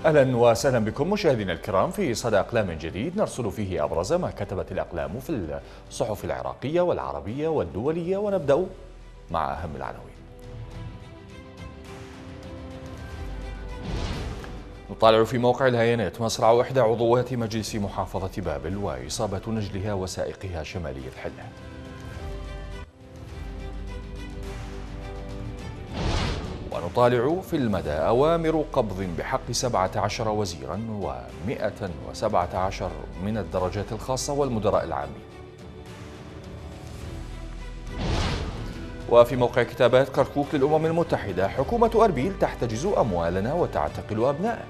أهلا وسهلا بكم مشاهدينا الكرام في صدى أقلام جديد نرصد فيه أبرز ما كتبت الأقلام في الصحف العراقية والعربية والدولية، ونبدأ مع أهم العناوين. نطالع في موقع الهيانات مصرع إحدى عضوات مجلس محافظة بابل وإصابة نجلها وسائقها شمالي الحلة. ونطالع في المدى أوامر قبض بحق 17 وزيرا و117 من الدرجات الخاصة والمدراء العامين. وفي موقع كتابات كركوك للأمم المتحدة، حكومة أربيل تحتجز أموالنا وتعتقل أبنائنا.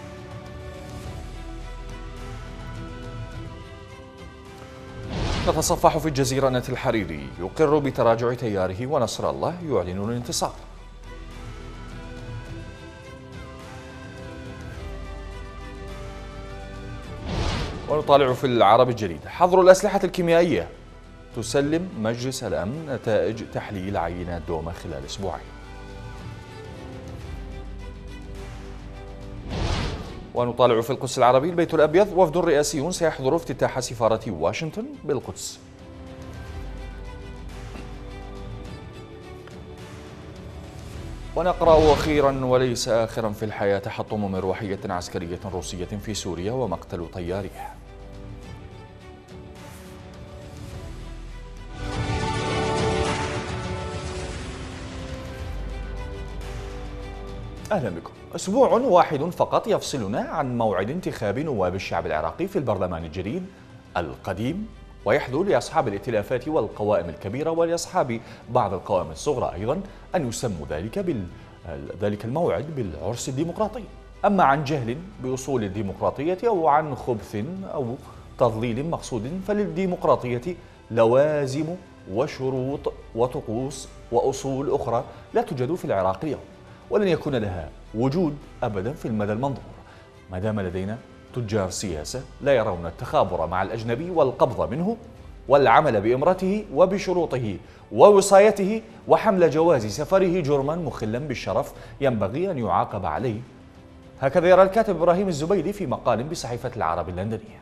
نتصفح في الجزيرة أن الحريري يقر بتراجع تياره ونصر الله يعلن الانتصار. ونطالع في العرب الجديد، حظر الأسلحة الكيميائية، تسلم مجلس الأمن نتائج تحليل عينات دومة خلال أسبوعين. ونطالع في القدس العربي، البيت الأبيض وفد رئاسيون سيحضر افتتاح سفارة واشنطن بالقدس. ونقرأ أخيرا وليس آخرا في الحياة، تحطم مروحية عسكرية روسية في سوريا ومقتل طيارها. أهلا بكم. أسبوع واحد فقط يفصلنا عن موعد انتخاب نواب الشعب العراقي في البرلمان الجديد القديم، ويحدو لأصحاب الائتلافات والقوائم الكبيرة ولأصحاب بعض القوائم الصغرى أيضا أن يسموا ذلك الموعد بالعرس الديمقراطي. أما عن جهل بأصول الديمقراطية أو عن خبث أو تضليل مقصود، فللديمقراطية لوازم وشروط وطقوس وأصول أخرى لا توجد في العراق اليوم، ولن يكون لها وجود أبدا في المدى المنظور ما دام لدينا تجار سياسة لا يرون التخابر مع الأجنبي والقبض منه والعمل بإمرته وبشروطه ووصايته وحمل جواز سفره جرما مخلا بالشرف ينبغي أن يعاقب عليه. هكذا يرى الكاتب إبراهيم الزبيدي في مقال بصحيفة العرب اللندنية.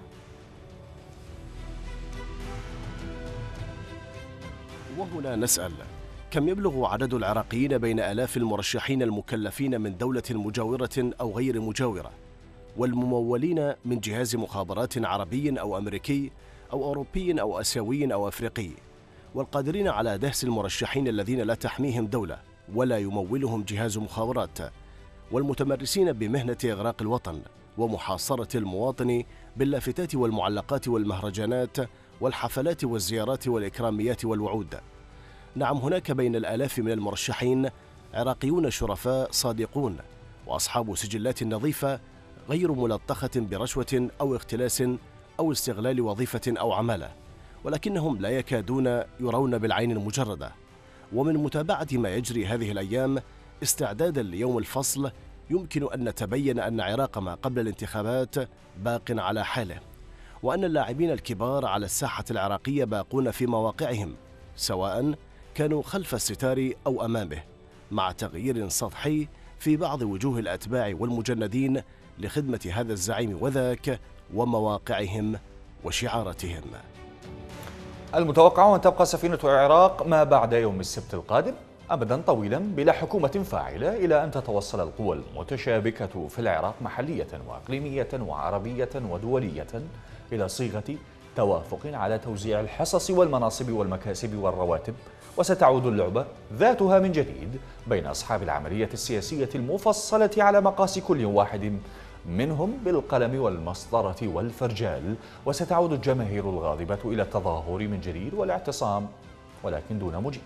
وهنا نسأل: كم يبلغ عدد العراقيين بين آلاف المرشحين المكلفين من دولة مجاورة أو غير مجاورة، والممولين من جهاز مخابرات عربي أو أمريكي أو أوروبي أو آسيوي أو أفريقي، والقادرين على دهس المرشحين الذين لا تحميهم دولة ولا يمولهم جهاز مخابرات، والمتمرسين بمهنة إغراق الوطن ومحاصرة المواطن باللافتات والمعلقات والمهرجانات والحفلات والزيارات والإكراميات والوعود. نعم، هناك بين الآلاف من المرشحين عراقيون شرفاء صادقون وأصحاب سجلات نظيفة غير ملطخة برشوة أو اختلاس أو استغلال وظيفة أو عمالة، ولكنهم لا يكادون يرون بالعين المجردة. ومن متابعة ما يجري هذه الأيام استعدادا ليوم الفصل، يمكن أن نتبين أن عراق ما قبل الانتخابات باق على حاله، وأن اللاعبين الكبار على الساحة العراقية باقون في مواقعهم، سواء كانوا خلف الستار أو أمامه، مع تغيير سطحي في بعض وجوه الأتباع والمجندين لخدمة هذا الزعيم وذاك ومواقعهم وشعاراتهم. المتوقع أن تبقى سفينة العراق ما بعد يوم السبت القادم أبدا طويلا بلا حكومة فاعلة، إلى أن تتوصل القوى المتشابكة في العراق محلية وإقليمية وعربية ودولية إلى صيغة توافق على توزيع الحصص والمناصب والمكاسب والرواتب، وستعود اللعبة ذاتها من جديد بين أصحاب العملية السياسية المفصلة على مقاس كل واحد منهم بالقلم والمسطرة والفرجال، وستعود الجماهير الغاضبة إلى التظاهر من جديد والاعتصام، ولكن دون مجيب.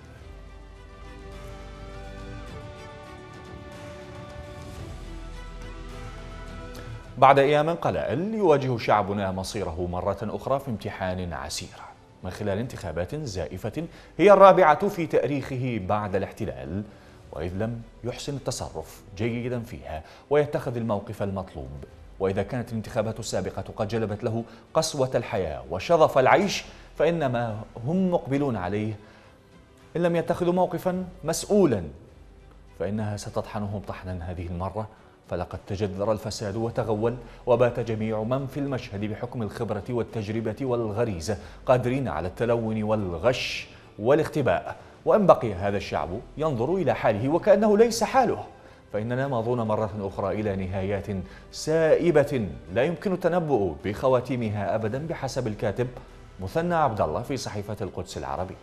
بعد أيام قلائل يواجه شعبنا مصيره مرة أخرى في امتحان عسير من خلال انتخابات زائفة هي الرابعة في تاريخه بعد الاحتلال، وإذ لم يحسن التصرف جيدا فيها ويتخذ الموقف المطلوب، وإذا كانت الانتخابات السابقة قد جلبت له قسوة الحياة وشظف العيش، فإنما هم مقبلون عليه إن لم يتخذوا موقفا مسؤولا فإنها ستطحنهم طحنا هذه المرة فلقد تجذر الفساد وتغول، وبات جميع من في المشهد بحكم الخبرة والتجربة والغريزة قادرين على التلون والغش والاختباء. وإن بقي هذا الشعب ينظر إلى حاله وكأنه ليس حاله، فإننا ماضون مرة أخرى إلى نهايات سائبة لا يمكن التنبؤ بخواتيمها أبدا بحسب الكاتب مثنى عبد الله في صحيفة القدس العربي.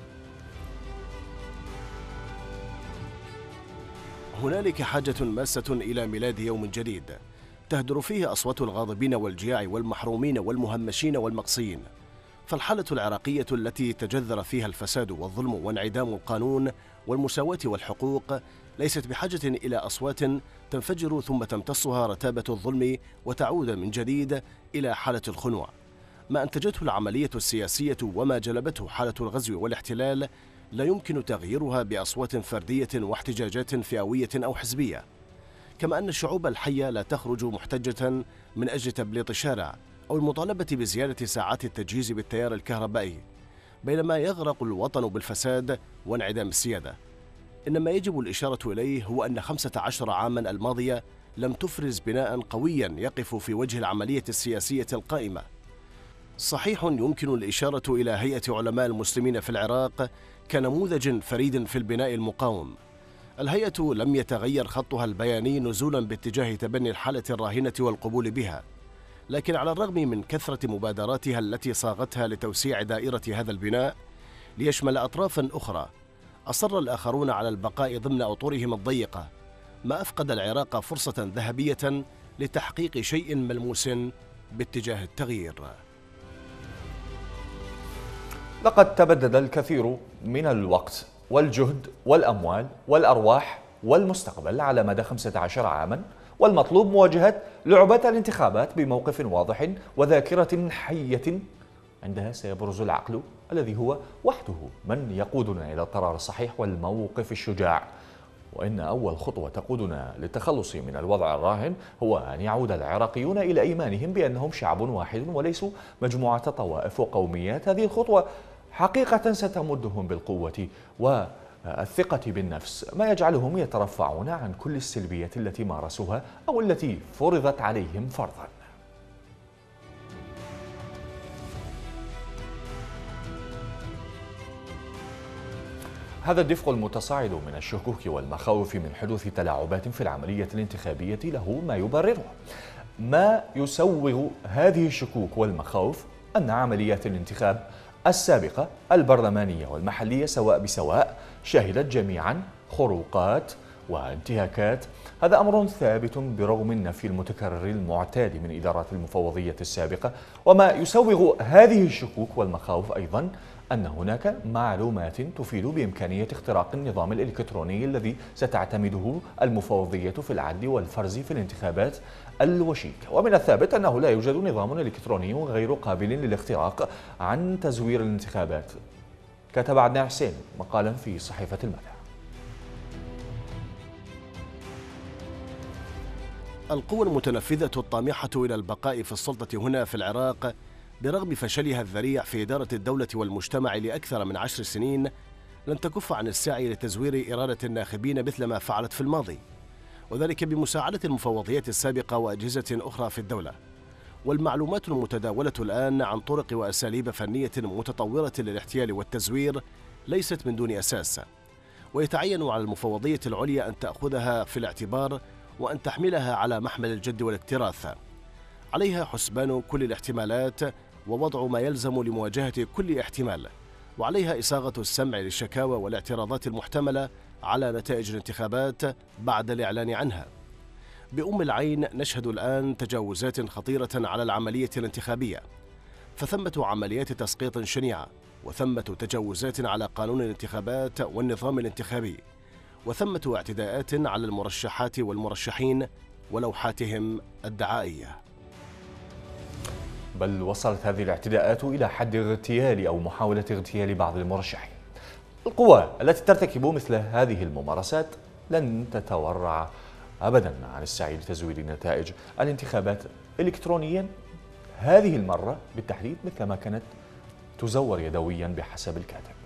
هنالك حاجة ماسة إلى ميلاد يوم جديد تهدر فيه أصوات الغاضبين والجياع والمحرومين والمهمشين والمقصيين. فالحالة العراقية التي تجذر فيها الفساد والظلم وانعدام القانون والمساواة والحقوق ليست بحاجة إلى أصوات تنفجر ثم تمتصها رتابة الظلم وتعود من جديد إلى حالة الخنوع. ما أنتجته العملية السياسية وما جلبته حالة الغزو والاحتلال لا يمكن تغييرها بأصوات فردية واحتجاجات فئوية أو حزبية. كما أن الشعوب الحية لا تخرج محتجة من أجل تبليط شارع أو المطالبة بزيادة ساعات التجهيز بالتيار الكهربائي، بينما يغرق الوطن بالفساد وانعدام السيادة. إنما يجب الإشارة إليه هو أن 15 عاما الماضية لم تفرز بناء قويا يقف في وجه العملية السياسية القائمة. صحيح يمكن الإشارة إلى هيئة علماء المسلمين في العراق كنموذج فريد في البناء المقاوم. الهيئة لم يتغير خطها البياني نزولا باتجاه تبني الحالة الراهنة والقبول بها، لكن على الرغم من كثرة مبادراتها التي صاغتها لتوسيع دائرة هذا البناء ليشمل أطرافا أخرى، أصر الآخرون على البقاء ضمن أطورهم الضيقة، ما أفقد العراق فرصة ذهبية لتحقيق شيء ملموس باتجاه التغيير. لقد تبدد الكثير من الوقت والجهد والأموال والأرواح والمستقبل على مدى 15 عاما، والمطلوب مواجهة لعبة الانتخابات بموقف واضح وذاكرة حية عندها سيبرز العقل الذي هو وحده من يقودنا إلى القرار الصحيح والموقف الشجاع. وإن أول خطوة تقودنا للتخلص من الوضع الراهن هو أن يعود العراقيون إلى إيمانهم بأنهم شعب واحد وليسوا مجموعة طوائف وقوميات. هذه الخطوة حقيقة ستمدهم بالقوة والثقة بالنفس، ما يجعلهم يترفعون عن كل السلبيات التي مارسوها أو التي فرضت عليهم فرضا. هذا الدفق المتصاعد من الشكوك والمخاوف من حدوث تلاعبات في العملية الانتخابية له ما يبرره. ما يسوغ هذه الشكوك والمخاوف أن عمليات الانتخاب السابقة البرلمانية والمحلية سواء بسواء شهدت جميعا خروقات وانتهاكات. هذا أمر ثابت برغم النفي المتكرر المعتاد من إدارات المفوضية السابقة. وما يسوغ هذه الشكوك والمخاوف أيضا أن هناك معلومات تفيد بإمكانية اختراق النظام الإلكتروني الذي ستعتمده المفوضية في العد والفرز في الانتخابات الوشيكة. ومن الثابت أنه لا يوجد نظام إلكتروني غير قابل للاختراق عن تزوير الانتخابات، كتب عدنان حسين مقالا في صحيفة المدى. القوى المتنفذة الطامحة إلى البقاء في السلطة هنا في العراق برغم فشلها الذريع في إدارة الدولة والمجتمع لأكثر من 10 سنين لن تكف عن السعي لتزوير إرادة الناخبين مثل ما فعلت في الماضي، وذلك بمساعدة المفوضيات السابقة وأجهزة أخرى في الدولة. والمعلومات المتداولة الآن عن طرق وأساليب فنية متطورة للاحتيال والتزوير ليست من دون أساس، ويتعين على المفوضية العليا أن تأخذها في الاعتبار وأن تحملها على محمل الجد والاكتراث. عليها حسبان كل الاحتمالات ووضع ما يلزم لمواجهة كل احتمال، وعليها إصاغة السمع للشكاوى والاعتراضات المحتملة على نتائج الانتخابات بعد الإعلان عنها. بأم العين نشهد الآن تجاوزات خطيرة على العملية الانتخابية، فثمة عمليات تسقيط شنيعة، وثمة تجاوزات على قانون الانتخابات والنظام الانتخابي، وثمة اعتداءات على المرشحات والمرشحين ولوحاتهم الدعائية. بل وصلت هذه الاعتداءات إلى حد اغتيال أو محاولة اغتيال بعض المرشحين. القوى التي ترتكب مثل هذه الممارسات لن تتورع أبدا عن السعي لتزوير نتائج الانتخابات إلكترونيا، هذه المرة بالتحديد مثل ما كانت تزور يدويا بحسب الكاتب.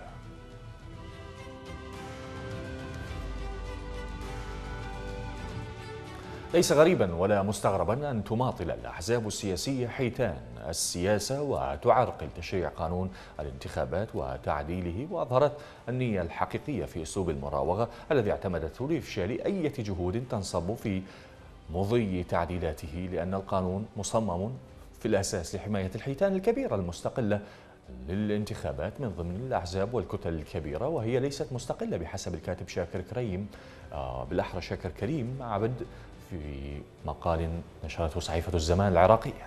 ليس غريبا ولا مستغربا أن تماطل الأحزاب السياسية حيتان السياسة وتعرقل تشريع قانون الانتخابات وتعديله، وأظهرت النية الحقيقية في أسلوب المراوغة الذي اعتمدته لإفشال أي جهود تنصب في مضي تعديلاته، لأن القانون مصمم في الأساس لحماية الحيتان الكبيرة المستقلة للانتخابات من ضمن الأحزاب والكتل الكبيرة، وهي ليست مستقلة بحسب الكاتب شاكر كريم، بالأحرى شاكر كريم عبد، في مقال نشرته صحيفة الزمان العراقية.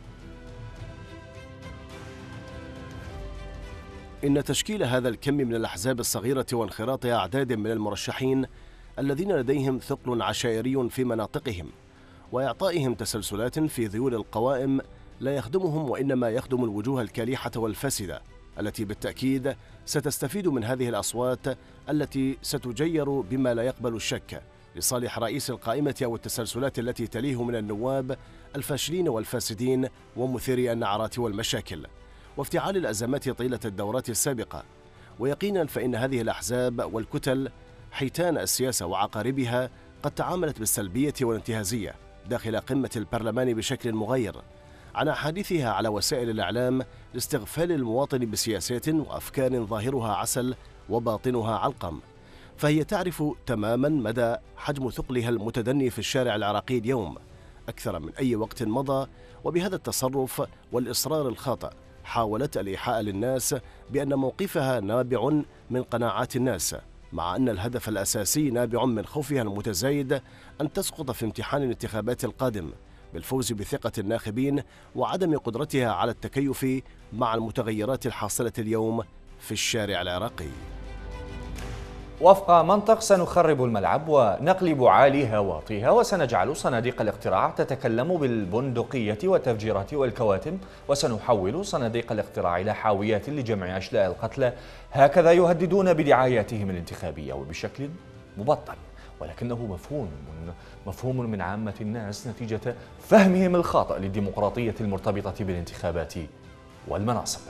إن تشكيل هذا الكم من الأحزاب الصغيرة وانخراط أعداد من المرشحين الذين لديهم ثقل عشائري في مناطقهم وإعطائهم تسلسلات في ذيول القوائم لا يخدمهم، وإنما يخدم الوجوه الكالحة والفاسدة التي بالتأكيد ستستفيد من هذه الأصوات التي ستجير بما لا يقبل الشك لصالح رئيس القائمة أو التسلسلات التي تليه من النواب الفاشلين والفاسدين ومثيري النعرات والمشاكل وافتعال الأزمات طيلة الدورات السابقة. ويقينا فإن هذه الأحزاب والكتل حيتان السياسة وعقاربها قد تعاملت بالسلبية والانتهازية داخل قمة البرلمان بشكل مغير عن أحاديثها على وسائل الإعلام لاستغفال المواطن بسياسات وأفكار ظاهرها عسل وباطنها علقم، فهي تعرف تماما مدى حجم ثقلها المتدني في الشارع العراقي اليوم أكثر من أي وقت مضى. وبهذا التصرف والإصرار الخاطئ حاولت الإيحاء للناس بأن موقفها نابع من قناعات الناس، مع أن الهدف الأساسي نابع من خوفها المتزايد أن تسقط في امتحان الانتخابات القادم بالفوز بثقة الناخبين وعدم قدرتها على التكيف مع المتغيرات الحاصلة اليوم في الشارع العراقي. وفق منطق سنخرب الملعب ونقلب عاليها واطيها، وسنجعل صناديق الاقتراع تتكلم بالبندقية والتفجيرات والكواتم، وسنحول صناديق الاقتراع إلى حاويات لجمع أشلاء القتلى. هكذا يهددون بدعاياتهم الانتخابية وبشكل مبطن، ولكنه مفهوم من عامة الناس نتيجة فهمهم الخاطئ للديمقراطية المرتبطة بالانتخابات والمناصب.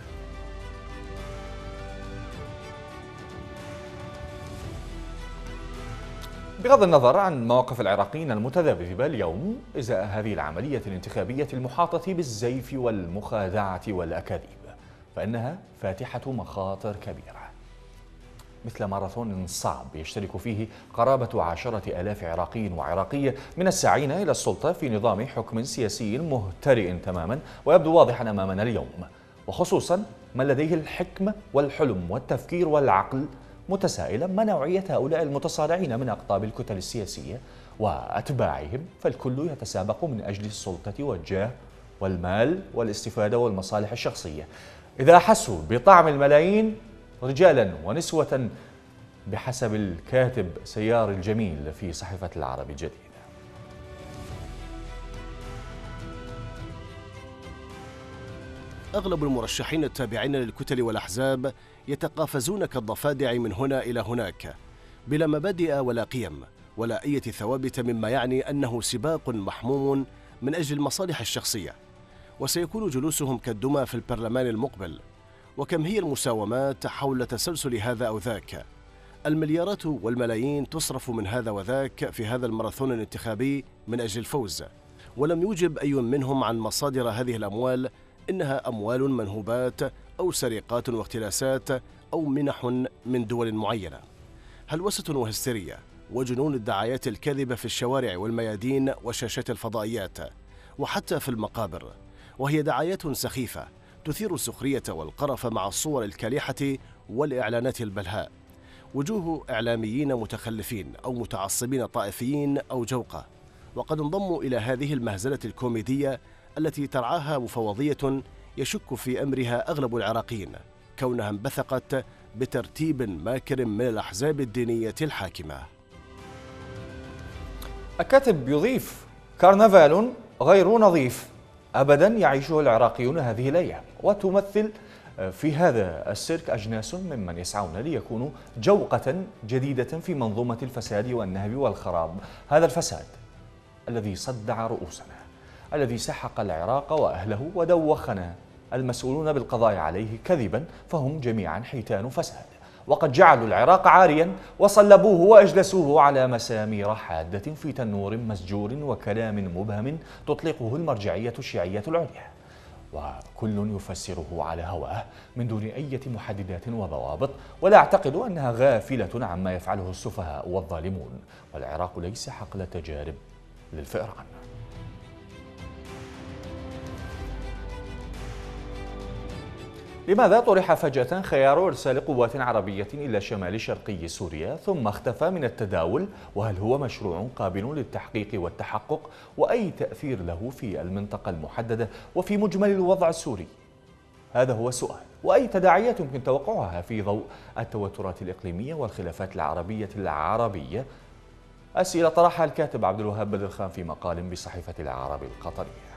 بغض النظر عن مواقف العراقيين المتذبذبة اليوم إزاء هذه العملية الانتخابية المحاطة بالزيف والمخادعة والأكاذيب، فإنها فاتحة مخاطر كبيرة، مثل ماراثون صعب يشترك فيه قرابة 10,000 عراقي وعراقية من الساعين إلى السلطة في نظام حكم سياسي مهترئ تماما ويبدو واضحا أمامنا اليوم، وخصوصا من لديه الحكمة والحلم والتفكير والعقل متسائلا ما نوعية هؤلاء المتصارعين من أقطاب الكتل السياسية وأتباعهم، فالكل يتسابق من أجل السلطة والجاه والمال والاستفادة والمصالح الشخصية. إذا حسوا بطعم الملايين رجالا ونسوة بحسب الكاتب سيار الجميل في صحيفة العرب الجديد. أغلب المرشحين التابعين للكتل والأحزاب يتقافزون كالضفادع من هنا إلى هناك بلا مبادئ ولا قيم ولا أي ثوابت، مما يعني أنه سباق محموم من أجل المصالح الشخصية، وسيكون جلوسهم كالدمى في البرلمان المقبل. وكم هي المساومات حول تسلسل هذا أو ذاك، المليارات والملايين تصرف من هذا وذاك في هذا الماراثون الانتخابي من أجل الفوز، ولم يوجب أي منهم عن مصادر هذه الأموال إنها أموال منهوبات أو سرقات واختلاسات أو منح من دول معينة. هلوسة وهستيريا وجنون الدعايات الكاذبة في الشوارع والميادين وشاشات الفضائيات وحتى في المقابر، وهي دعايات سخيفة تثير السخرية والقرف مع الصور الكالحة والإعلانات البلهاء. وجوه إعلاميين متخلفين أو متعصبين طائفيين أو جوقة، وقد انضموا إلى هذه المهزلة الكوميدية التي ترعاها مفوضية يشك في أمرها أغلب العراقيين كونها انبثقت بترتيب ماكر من الأحزاب الدينية الحاكمة. الكاتب يضيف: كرنفال غير نظيف أبدا يعيشه العراقيون هذه الأيام، وتمثل في هذا السيرك أجناس ممن يسعون ليكونوا جوقة جديدة في منظومة الفساد والنهب والخراب. هذا الفساد الذي صدع رؤوسنا، الذي سحق العراق وأهله ودوخنا المسؤولون بالقضاء عليه كذبا، فهم جميعا حيتان فساد، وقد جعلوا العراق عاريا وصلبوه وأجلسوه على مسامير حادة في تنور مسجور وكلام مبهم تطلقه المرجعية الشيعية العليا، وكل يفسره على هواه من دون أي محددات وضوابط، ولا أعتقد أنها غافلة عما يفعله السفهاء والظالمون، والعراق ليس حقل تجارب للفئران. لماذا طرح فجأة خيار إرسال قوات عربية إلى شمال شرقي سوريا ثم اختفى من التداول؟ وهل هو مشروع قابل للتحقيق والتحقق؟ وأي تأثير له في المنطقة المحددة وفي مجمل الوضع السوري؟ هذا هو السؤال، وأي تداعيات يمكن توقعها في ضوء التوترات الإقليمية والخلافات العربية؟ أسئلة طرحها الكاتب عبد الوهاب بدر خان في مقال بصحيفة العرب القطرية.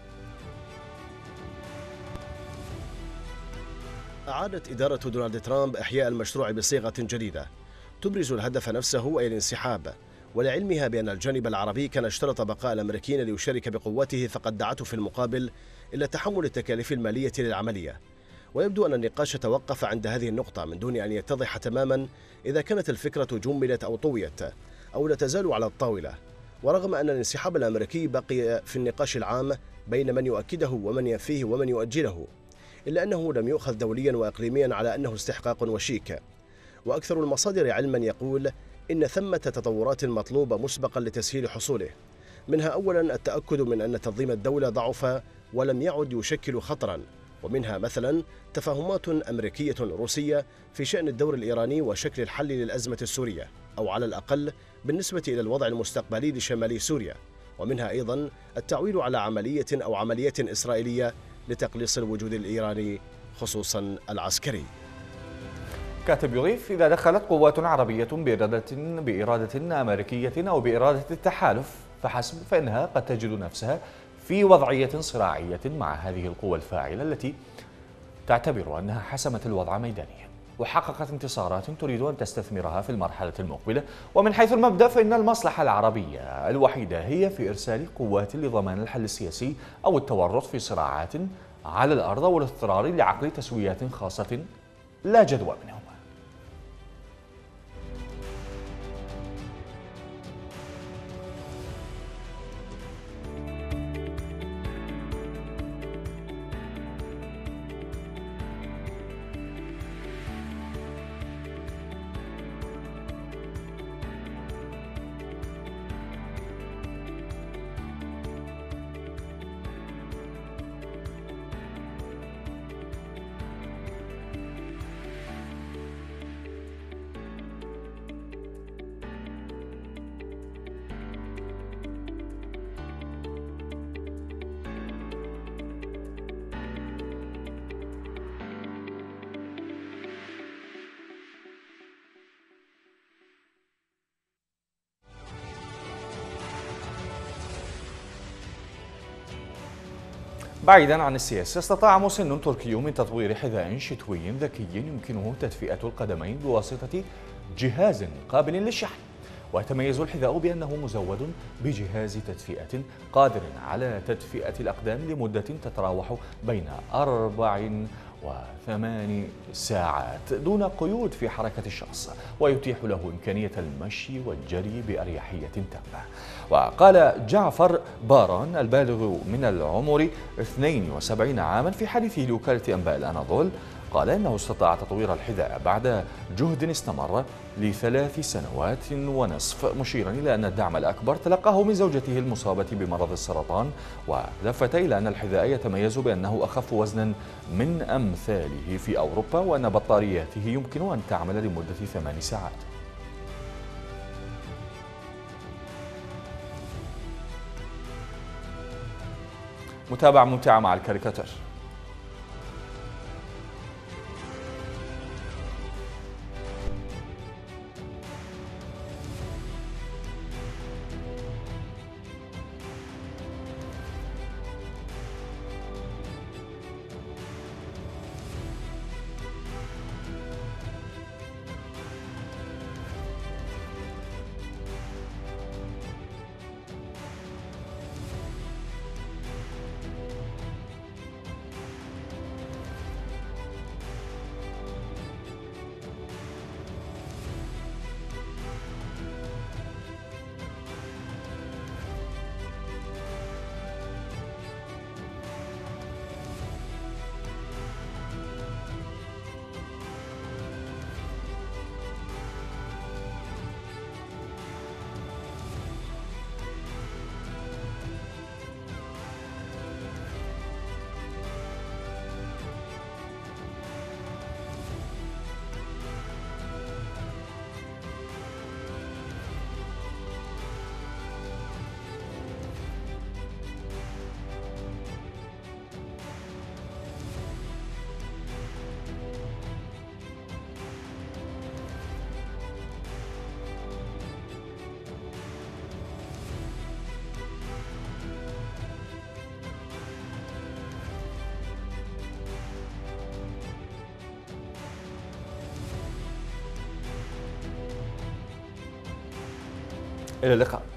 أعادت إدارة دونالد ترامب إحياء المشروع بصيغة جديدة تبرز الهدف نفسه أي الانسحاب، ولعلمها بأن الجانب العربي كان اشترط بقاء الأمريكيين ليشارك بقوته، فقد دعته في المقابل إلى تحمل التكاليف المالية للعملية. ويبدو أن النقاش توقف عند هذه النقطة من دون أن يتضح تماما إذا كانت الفكرة جملت أو طويت أو لا تزال على الطاولة. ورغم أن الانسحاب الأمريكي بقي في النقاش العام بين من يؤكده ومن ينفيه ومن يؤجله، إلا أنه لم يؤخذ دوليا وإقليميا على أنه استحقاق وشيك. وأكثر المصادر علما يقول إن ثمة تطورات مطلوبة مسبقا لتسهيل حصوله، منها أولا التأكد من أن تنظيم الدولة ضعف ولم يعد يشكل خطرا، ومنها مثلا تفاهمات أمريكية روسية في شأن الدور الإيراني وشكل الحل للأزمة السورية، أو على الأقل بالنسبة إلى الوضع المستقبلي لشمال سوريا، ومنها أيضا التعويل على عملية أو عمليات إسرائيلية لتقليص الوجود الإيراني خصوصا العسكري. كاتب يضيف: إذا دخلت قوات عربية بإرادة أمريكية أو بإرادة التحالف فحسب، فإنها قد تجد نفسها في وضعية صراعية مع هذه القوى الفاعلة التي تعتبر أنها حسمت الوضع ميدانيا وحققت انتصارات تريد أن تستثمرها في المرحلة المقبلة. ومن حيث المبدأ فإن المصلحة العربية الوحيدة هي في إرسال قوات لضمان الحل السياسي أو التورط في صراعات على الأرض والاضطرار لعقد تسويات خاصة لا جدوى منهما. بعيدا عن السياسة، استطاع مسن تركي من تطوير حذاء شتوي ذكي يمكنه تدفئة القدمين بواسطة جهاز قابل للشحن. ويتميز الحذاء بأنه مزود بجهاز تدفئة قادر على تدفئة الأقدام لمدة تتراوح بين 4 و8 ساعات دون قيود في حركة الشخص، ويتيح له إمكانية المشي والجري بأريحية تامة. وقال جعفر باران البالغ من العمر 72 عاما في حديثه لوكالة أنباء الأناضول، قال إنه استطاع تطوير الحذاء بعد جهد استمر ل3 سنوات ونصف، مشيرا إلى أن الدعم الأكبر تلقاه من زوجته المصابة بمرض السرطان، ولفت إلى أن الحذاء يتميز بأنه أخف وزنا من أمثاله في أوروبا، وأن بطارياته يمكن أن تعمل لمدة 8 ساعات. متابعة ممتعة مع الكاريكاتير. إلى اللقاء.